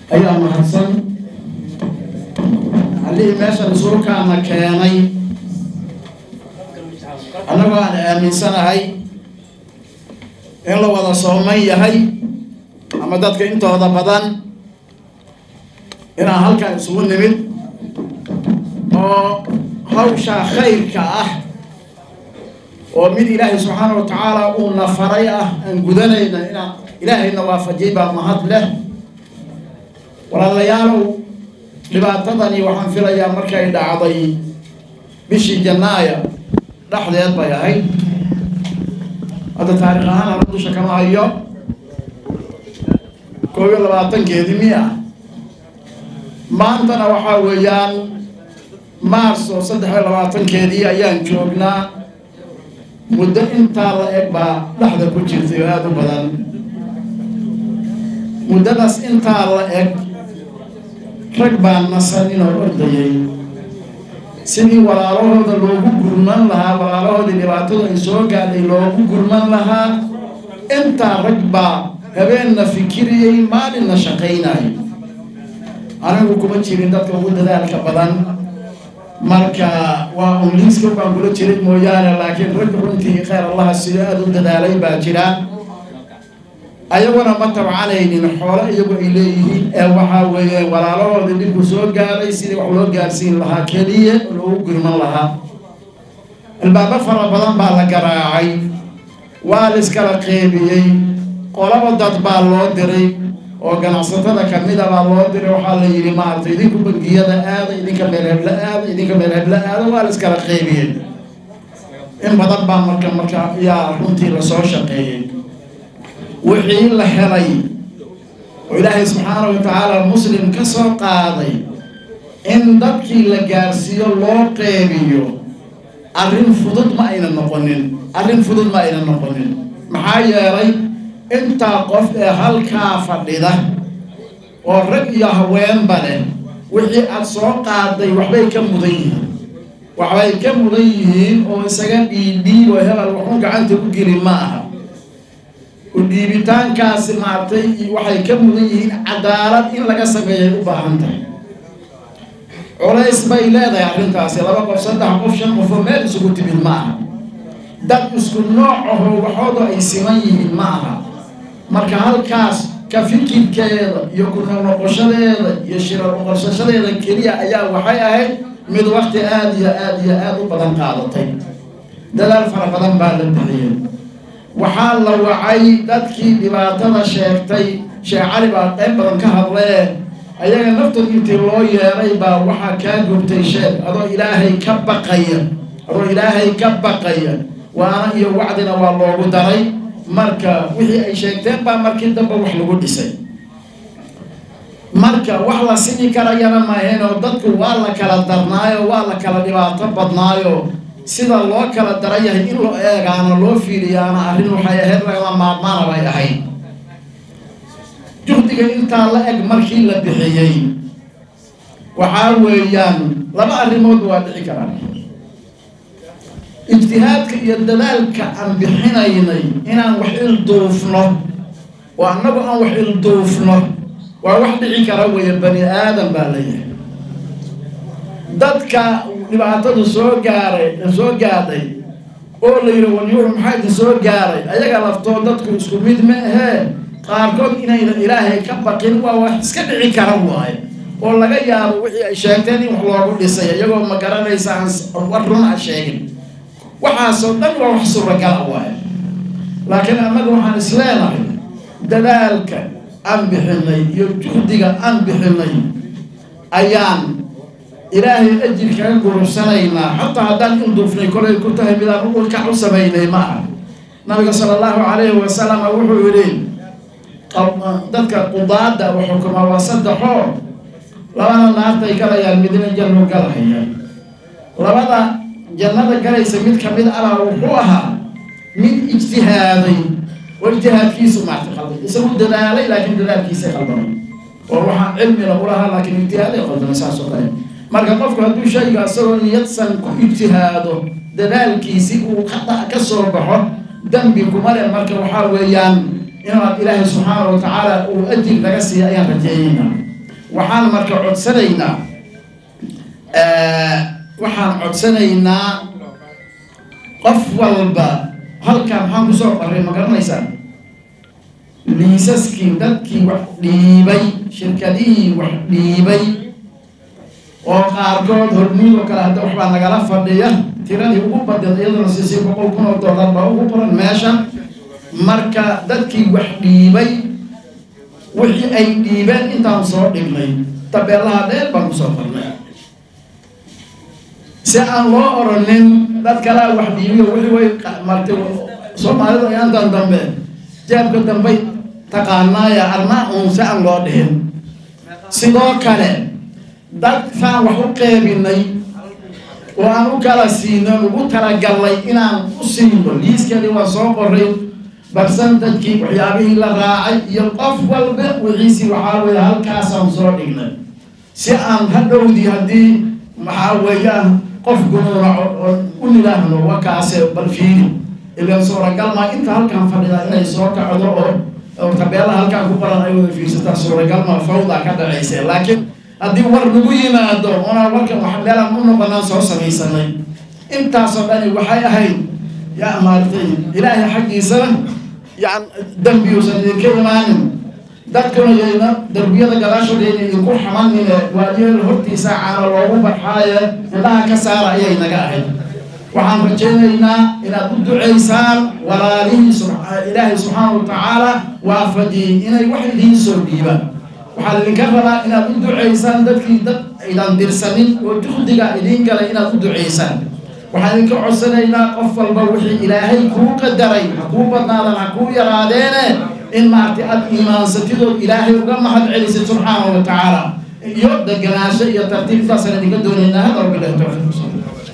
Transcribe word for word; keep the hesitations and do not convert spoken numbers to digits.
أيها محسن عليه ماشى نسوكا مكاني أنا بقى من سنة هاي إلا وضع صومية هاي أما دادك إنت هذا بدن إنا هالكا يسوون نمت وهوشا خير كأه ومن إلهي سبحانه وتعالى ونفريئة أن قدنا إنا إلهي نوافجيبا مهد له ولا يالو dhibaatadani waxaan filayaa markay dhacday bishii Janaayo dhaxdeed bay ahayd hada taariikh ahaan aan dusha kama hayo koob iyo labaatan keedii miya maantana waxa weeyaan Maarso saddex iyo labaatan keedii ayaan joognaa muddo intaa la eg baa dhaxda ku jirtay aad u badan muddadaas intaa la eg rag baan nasan oo ordayay sidii walaalahooda loogu gurman lahaa walaalahooda dhibaatada ay soo gaadhay loogu gurman lahaa inta rag baa habeenna fikiriyay maalina shaqaynay anigu kuma jirin dadka ugu dadaalka badan marka waa umliiska baan kula jiray mooyaane laakiin rag runtii khayr Allah sida aad u dadaalay baa jira ayaguna ma tabcanaynin xoolo iyagu ay leeyihiin ee waxa weeye walaalahooda dib u soo gaaray sidii wax loo gaarsiin lahaa kaliya loo gurman lahaa albaaba fara badan baa la garaacay waa la iskala qeybiyay qolaba dad baa loo diray oo ganacsatada kamid ah baa loo diray waxa la yiri maartay idinku bangiyada aad idinka meel hebla aad idinka meel hebla aad waa la iskala qeybiyay in badan baa marka marka yaa runtii la soo shaqeeyay وحي الله هلاي وإلهي سبحانه وتعالى مسلم كسر قاضي إن ضبكي لجارسيو الله قيبيو أرين فضل ما إلى النقنين أرين فضل ما إلى النقنين محايا ري أنت قف هل كافر لذا والرجل هوين بله وحي أسرق قاضي وحبي كم مضيه وحبي كم مضيه وسجن إيدي وهذا الوحوق عنده بجري معها وديبتان كاس معطي وحي كم ذي عدالة إن لقى سبعين وباهنته وليس بيلاده يعني كاس لا بقى صدق قفشن وفمال سكوت بالماء دب مسكون نوعه وحوضه أي سميه بالماء مركا هالكاس كفيك كذا يكون نقشة يشير النقشة هذا كريه أيام وحياه من وقت آدي آدي آدي بدن قاعدتين دلال فرق بدن بعد التحليل وحال وعي dadkii dhibaatada sheegtay sheecali baa qayb badan ka hadlay ayaga naftooda intii loo yeeray baa waxa ka gubtay sheeg adoo ilaahay ka baqaya adoo ilaahay ka baqaya waana iyo wacdina waa loogu daray marka wixii ay sheegteen baa markii dambe wax lagu dhisay marka wax la sini karayana ma ahayn oo dadku waa la kala darnaayo waa la kala dhibaato badnaayo sida loo kala darayahay in loo eegaano loo fiiriyaana arrin waxay ahayd laga maarmaan bay ahayd juhdiga inta la eg markii la bixiyay waxa weeyaan laba arrimood waa dhici karaan ijtihaadka iyo dadaalka aan bixinaynay inaan wax il duufno waa annagu aan wax il duufno waa wax dhici kara weeye bani aadam baa leeyahay dadka dhibaatada soo gaaray soo gaaday oo la yiri waliyo maxay soo gaaray ayaga laftoo dadku isku mid ma aha qaarkood inay ilaahay ka baqin waa wax iska dhici kara waay oo laga yaabo wixii ay sheegteen in wax loogu dhisay iyagoo ma garanaysa war run ah sheegin waxa soo dhan waa wax suuragal waay laakiin anagu waxaan isleenahay dadaalka aan bixinay iyo juhdiga aan bixinay ayaan إلهي أجل كان قرصانينا حتى هدان إنضوفني كل كنت هبلا نقول كعب سميني معه نبي صلى الله عليه وسلم وحو يرين ذلك قضاء وحكم وصدحوا لوانا نارتي كلا يا المدينة جنة كلا هي لوانا جنة كلا يسميت كميد على وحوها من اجتهادي واجتهاد كيس ما اعتقد يسمون دلالي لكن دلال كيس خلطان وروح علمي لقولها لكن اجتهادي خلطان أساسه قليل marka qofku haduu shayga asoo niyadsan ku ijtihaado dadaalkiisi uu qada ka soo baxo dambi kuma leh marka waxa weeyaan in Ilaahay subhanahu wa ta'ala uu ajir laga siiyo ayaan rajeeyna waxaan marka codsanaynaa waxaan codsanaynaa qof walba halkan waxaan ku soo qoray ma garanaysaa liisaskii dadkii wax dhiibay shirkadihii wax dhiibay oo qaarkood hormuud oo kale hadda waxbaa nagala fadhiya tiradii ugu badan iyaduna siisay boqol kun oo dollar baa ugu qoran meesha marka dadkii wax dhiibay wixii ay dhiibeen intaan soo dhignay tabeelaha dheer baan ku soo qornay si aan loo oranin dad kale wax dhiibiyo wixii way martay Soomaalida ayaantan dambe jeebka dambe taqaanaya armaa uun si aan loo dhihin sidoo kale dad saan wax u qeybinay oo aan u kala siino ugu talagalnay inaan u siino liiskeedii waa soo qoray barsantajkii waxyaabihii la raacay iyo qof walba wixiisii waxaa weeye halkaasaan soo dhignay si aan hadhowdii haddii maxaa weeyaan qof gunuuna oo u nidhaahno wakaase bal fiiri ilaan suuragal maa inta halkan fadhida inay soo kacdo oo tabeela halkan ku baran ay wada fiirsataa suuragal maa fawdaa ka dhacaysa laakiin haddii war nagu yimaado oonaan warkan wax meelaan u noqonaan soo samaysanay intaasoo dhani waxay ahayd yaa maartay ilaahay xaggiisana يعني دمبي وسندين كيمانين dadkuna yeena darbiyada gadaashoodeena idinku xamanina waadiyada hortii saacana loogu baxaayo indhaha ka saara ayay naga ahayd waxaan rajaynaynaa inaad u duceysaan walaalihii ilaahay subxaanahu wa tacaala waafajiyey inay wax idiin soo dhiibaan waxaa idinka rabaa inaad u duceysaan dadkii dad aydan dirsanin oo juhdiga idiin galay inaad u duceysaan waxaan idinka codsanaynaa qof walba wixii ilaahay kuu qadaray ha kuu badnaadan ha kuu yaraadeene in maartay aad iimaansatidood ilaahay uga mahad celisay subxaanahu wa tacaala iyo deganaansho iyo tartiibtaasaan idinka doonaynaa hada wabilahi tawfiiq